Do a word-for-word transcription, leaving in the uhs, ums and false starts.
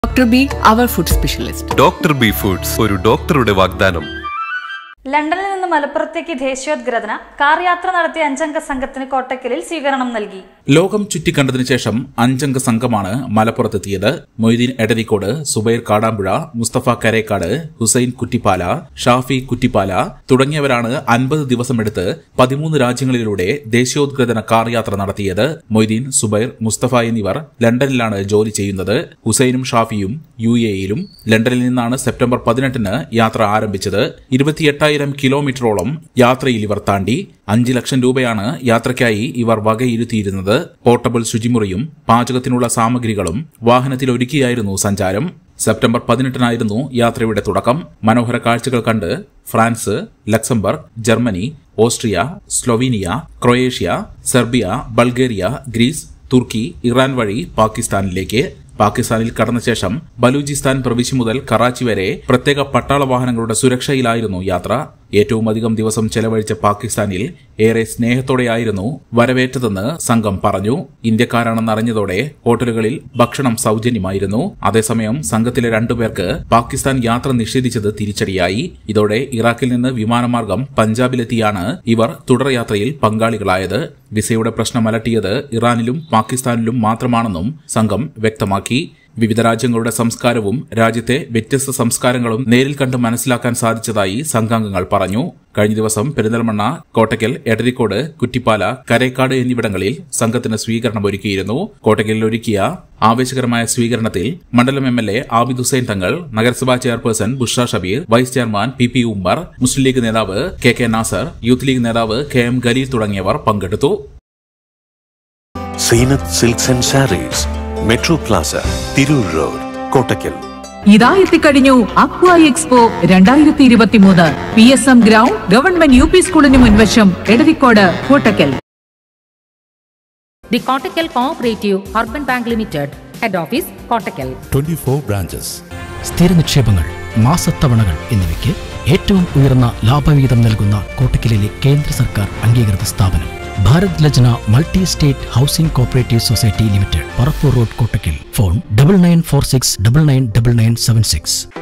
Doctor B, our food specialist. Doctor B Foods, ഒരു ഡോക്ടറുടെ വാഗ്ദാനം. ലണ്ടനിൽ നിന്ന് മലപ്പുറത്തേക്ക് ദേശീയോദ്ഗ്രഥന കാർ യാത്ര നടത്തിയ അഞ്ചംഗ സംഘത്തിന് കോട്ടക്കലിൽ സ്വീകരണം നൽകി. ലോകം ചുറ്റിക്കണ്ടതിനു ശേഷം അഞ്ചംഗ സംഘമാണ് മലപ്പുറത്തെത്തിയത്. മൊയ്തീൻ എടരിക്കോട്, സുബൈർ കാടാമ്പുഴ, മുസ്തഫ കരേക്കാട്, ഹുസൈൻ കുറ്റിപ്പാല, ഷാഫി കുറ്റിപ്പാല തുടങ്ങിയവരാണ് അൻപത് ദിവസമെടുത്ത് പതിമൂന്ന് രാജ്യങ്ങളിലൂടെ ദേശീയോദ്ഗ്രഥന കാർ യാത്ര നടത്തിയത്. മൊയ്തീൻ, സുബൈർ, മുസ്തഫ എന്നിവർ ലണ്ടനിലാണ് ജോലി ചെയ്യുന്നത്. ഹുസൈനും ഷാഫിയും യു എയിലും. ലണ്ടനിൽ നിന്നാണ് സെപ്റ്റംബർ പതിനെട്ടിന് യാത്ര ആരംഭിച്ചത്. ഇരുപത്തിയെട്ടായിരം കിലോമീറ്ററോളം യാത്രയിൽ ഇവർ താണ്ടി. അഞ്ച് ലക്ഷം രൂപയാണ് യാത്രയ്ക്കായി ഇവർ വകയിരുത്തിയിരുന്നത്. പോർട്ടബിൾ ശുചിമുറിയും പാചകത്തിനുള്ള സാമഗ്രികളും വാഹനത്തിൽ ഒരുക്കിയായിരുന്നു സഞ്ചാരം. സെപ്റ്റംബർ പതിനെട്ടിനായിരുന്നു യാത്രയുടെ തുടക്കം. മനോഹര കാഴ്ചകൾ കണ്ട് France, Luxembourg, Germany, Austria, Slovenia, Croatia, Serbia, Bulgaria, Greece, Turkey, Iran വഴി പാകിസ്ഥാനിലേക്ക്. പാകിസ്ഥാനിൽ കടന്ന ശേഷം ബലൂചിസ്ഥാൻ പ്രവിശ്യ മുതൽ കറാച്ചി വരെ പ്രത്യേക പട്ടാള വാഹനങ്ങളുടെ സുരക്ഷയിലായിരുന്നു യാത്ര. ഏറ്റവും അധികം ദിവസം ചെലവഴിച്ച പാകിസ്ഥാനിൽ ഏറെ സ്നേഹത്തോടെയായിരുന്നു വരവേറ്റതെന്ന് സംഘം പറഞ്ഞു. ഇന്ത്യക്കാരാണെന്നറിഞ്ഞതോടെ ഹോട്ടലുകളിൽ ഭക്ഷണം സൌജന്യമായിരുന്നു. അതേസമയം സംഘത്തിലെ രണ്ടുപേർക്ക് പാകിസ്ഥാൻ യാത്ര നിഷേധിച്ചത് തിരിച്ചടിയായി. ഇതോടെ ഇറാഖിൽ നിന്ന് വിമാനമാർഗം പഞ്ചാബിലെത്തിയാണ് ഇവർ തുടർയാത്രയിൽ പങ്കാളികളായത്. വിസയുടെ പ്രശ്നം അലട്ടിയത് ഇറാനിലും പാകിസ്ഥാനിലും മാത്രമാണെന്നും സംഘം വ്യക്തമാക്കി. വിവിധ രാജ്യങ്ങളുടെ സംസ്കാരവും രാജ്യത്തെ വ്യത്യസ്ത സംസ്കാരങ്ങളും നേരിൽ കണ്ട് മനസ്സിലാക്കാൻ സാധിച്ചതായി സംഘാംഗങ്ങൾ പറഞ്ഞു. കഴിഞ്ഞ ദിവസം പെരിന്തൽമണ്ണ, കോട്ടക്കൽ, എടരിക്കോട്, കുറ്റിപ്പാല, കരേക്കാട് എന്നിവിടങ്ങളിൽ സംഘത്തിന് സ്വീകരണം ഒരുക്കിയിരുന്നു. കോട്ടക്കലിൽ ഒരുക്കിയ ആവേശകരമായ സ്വീകരണത്തിൽ മണ്ഡലം M L A Abid Hussain Thangal, നഗരസഭാ chairperson Bushra Shabeer, vice chairman P P Ummer, Muslim League നേതാവ് കെ കെ നാസർ, യൂത്ത് ലീഗ് നേതാവ് കെ എം ഖലീൽ തുടങ്ങിയവർ പങ്കെടുത്തു. Zeenath silks and sarees, metro plaza, Tirur road, Kottakkal. ഇതാ എത്തിക്കഴിഞ്ഞു അക്വ എക്സ്പോ രണ്ടായിരത്തി ഇരുപത്തിമൂന്ന്. P S M ground, government U P സ്കൂളിന് മുൻവശം, Edarikode, Kottakkal. The Kottakkal Cooperative Urban Bank Limited, Head Office, Kottakkal. twenty-four branches. സ്ഥിര നിക്ഷേപങ്ങൾ, മാസത്തവണകൾ എന്നിവയ്ക്ക് ഏറ്റവും ഉയർന്ന ലാഭവിഹിതം നൽകുന്ന കോട്ടക്കലിലെ കേന്ദ്ര സർക്കാർ അംഗീകൃത സ്ഥാപനം Bharat Lajna multi state housing cooperative society limited, Parappur road, Kottakkal. Phone double nine four six double nine double nine seven six.